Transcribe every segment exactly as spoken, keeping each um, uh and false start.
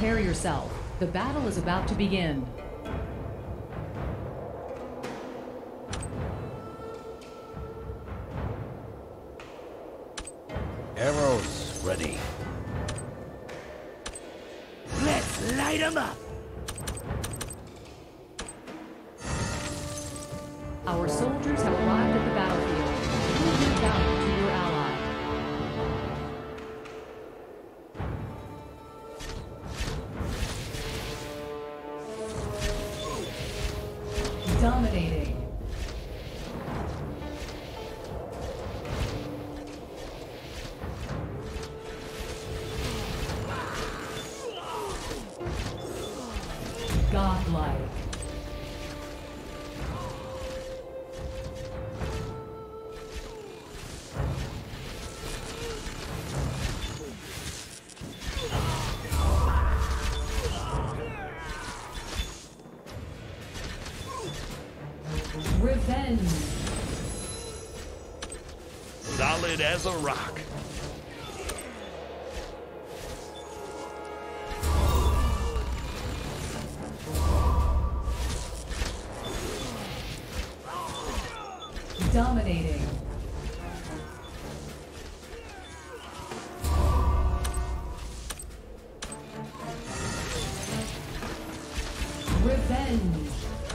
Prepare yourself. The battle is about to begin. Arrows ready. Let's light 'em up! Our soldiers have arrived at the battlefield. Prove your valor to your ally. Dominating. Godlike. Revenge. Solid as a rock. Dominating. Revenge.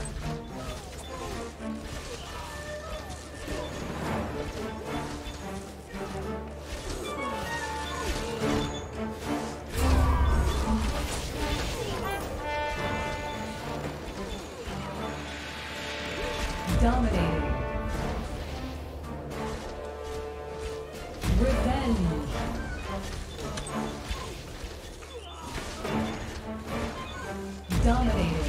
Dominating. Revenge. Dominating.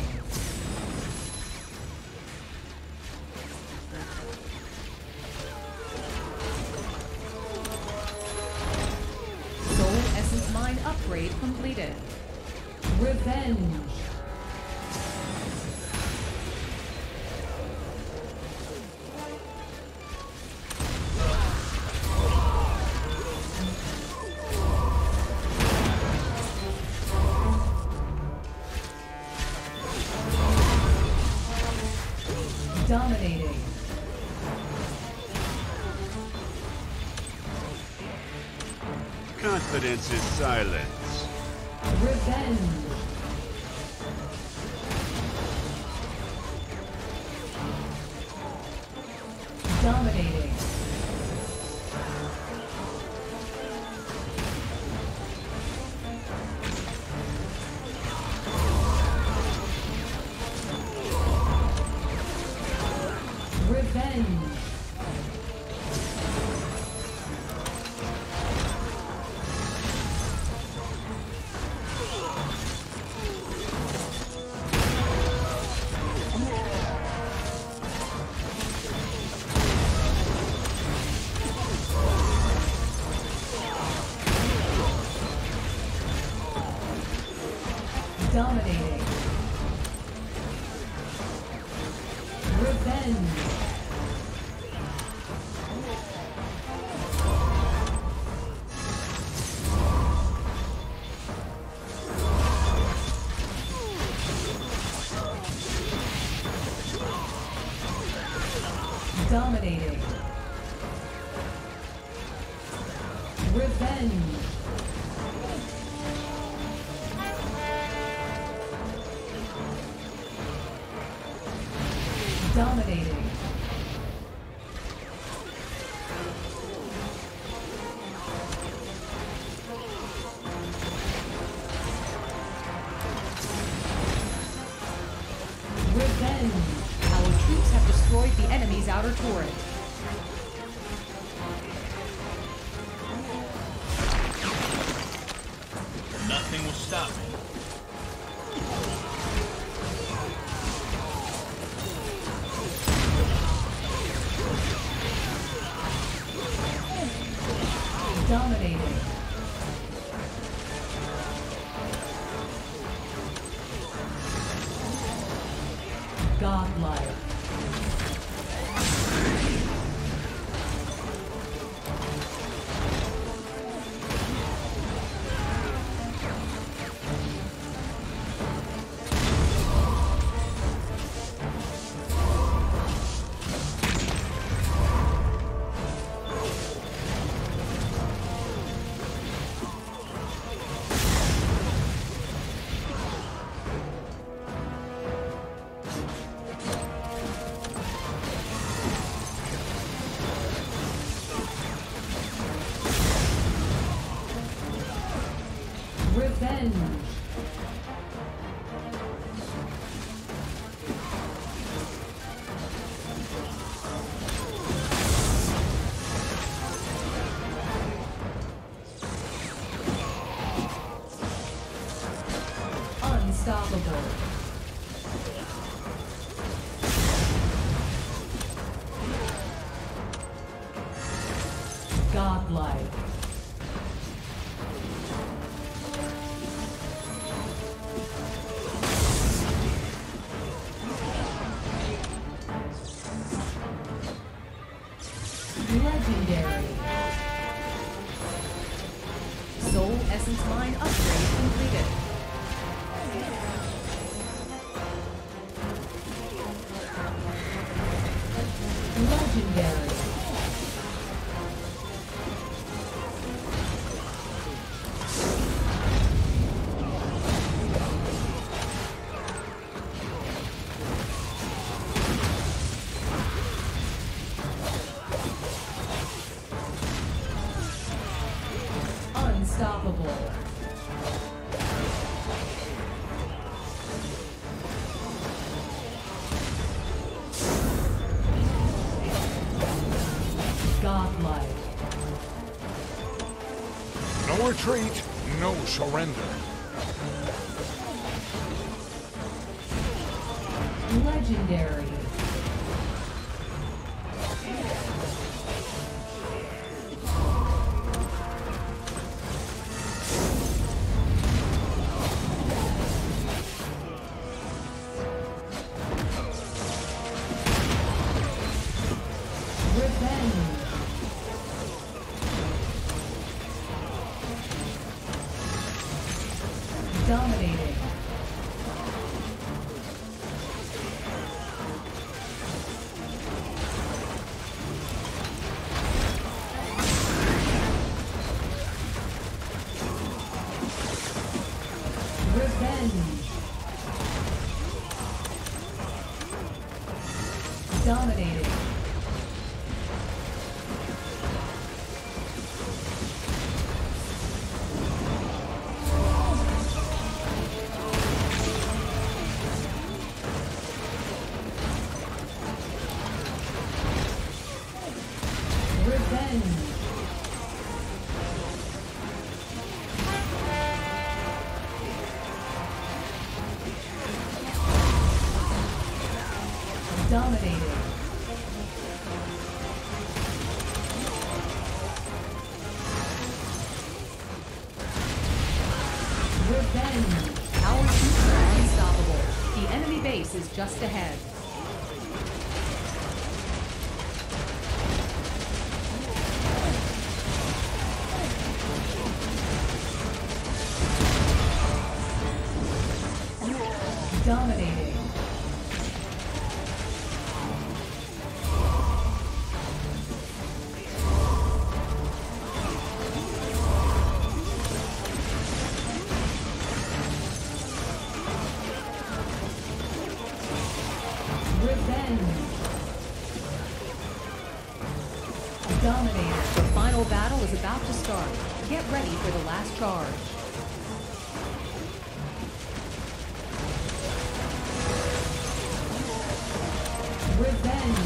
Soul Essence Mine upgrade completed. Revenge. Dominating. Confidence is silence. Revenge. Dominating. Revenge. Dominating. Revenge. Dominating. Revenge. Dominating. Revenge. Our troops have destroyed the enemy's outer turret. Nothing will stop me. Dominating. Godlike. Unstoppable. Godlike. Legendary. Soul Essence Mine upgrade completed. Legendary. Unstoppable. Godlike. No retreat, no surrender. Legendary. Revenge. Dominating. Revenge. Dominating. Revenge. Dominating. Revenge. Our troops are unstoppable. The enemy base is just ahead. Dominating. Revenge. Dominator. The final battle is about to start. Get ready for the last charge. Revenge.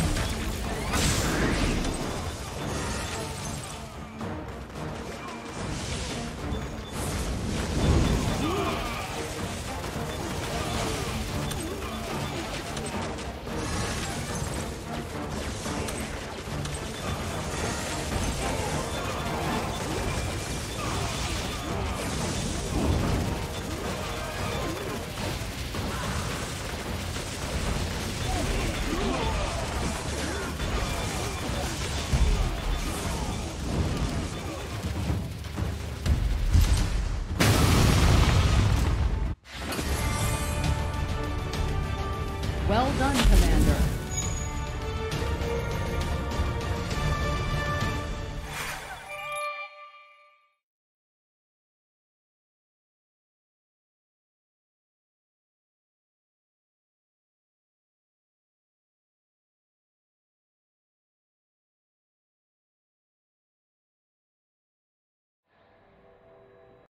Well done, Commander.